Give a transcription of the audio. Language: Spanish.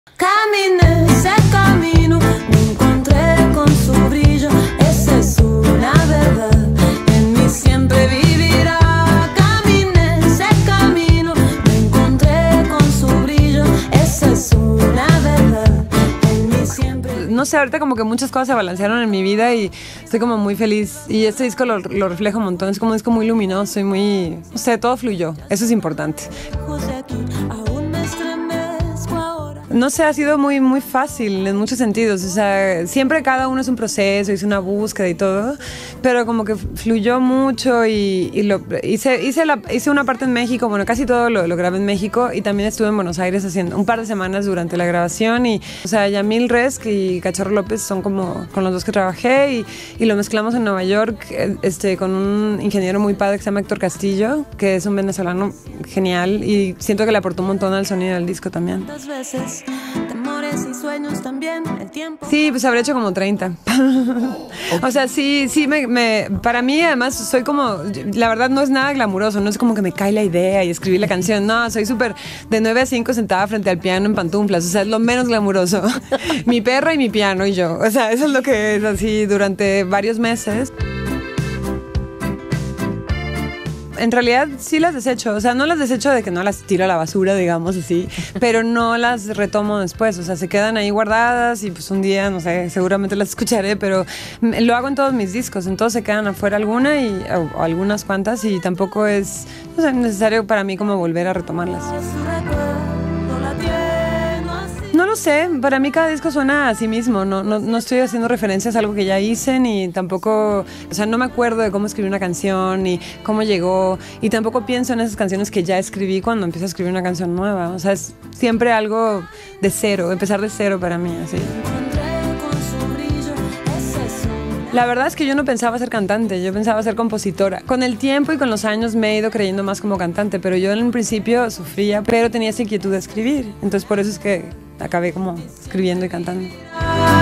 Caminé ese camino, me encontré con su brillo, esa es una verdad, en mí siempre vivirá. Caminé ese camino, me encontré con su brillo, esa es una verdad, en mí siempre. No sé, ahorita como que muchas cosas se balancearon en mi vida y estoy como muy feliz. Y este disco lo refleja un montón, es como un disco muy luminoso y muy, no sé, todo fluyó, eso es importante. No sé, ha sido muy, muy fácil en muchos sentidos, o sea, siempre cada uno es un proceso, hice una búsqueda y todo, pero como que fluyó mucho y hice una parte en México, bueno, casi todo lo grabé en México y también estuve en Buenos Aires haciendo un par de semanas durante la grabación y, o sea, Yamil Resk y Cachorro López son como con los dos que trabajé y lo mezclamos en Nueva York con un ingeniero muy padre que se llama Héctor Castillo, que es un venezolano genial y siento que le aportó un montón al sonido del disco también. Temores y sueños también, el tiempo. Sí, pues habré hecho como 30. O sea, sí, para mí además soy como, la verdad no es nada glamuroso, no es como que me cae la idea y escribí la canción, no, soy súper de 9 a 5 sentada frente al piano en pantuflas, o sea, es lo menos glamuroso. Mi perra y mi piano y yo, o sea, eso es lo que es así durante varios meses. En realidad sí las desecho, o sea, no las desecho de que no las tiro a la basura, digamos así, pero no las retomo después, o sea, se quedan ahí guardadas y pues un día, no sé, seguramente las escucharé, pero lo hago en todos mis discos, en todos se quedan afuera alguna o algunas cuantas y tampoco es, no sé, necesario para mí como volver a retomarlas. No lo sé, para mí cada disco suena a sí mismo, no estoy haciendo referencias a algo que ya hice, ni tampoco, o sea, no me acuerdo de cómo escribí una canción, ni cómo llegó, y tampoco pienso en esas canciones que ya escribí cuando empiezo a escribir una canción nueva, o sea, es siempre algo de cero, empezar de cero para mí, así. La verdad es que yo no pensaba ser cantante, yo pensaba ser compositora. Con el tiempo y con los años me he ido creyendo más como cantante, pero yo en un principio sufría, pero tenía esa inquietud de escribir, entonces por eso es que acabé como escribiendo y cantando.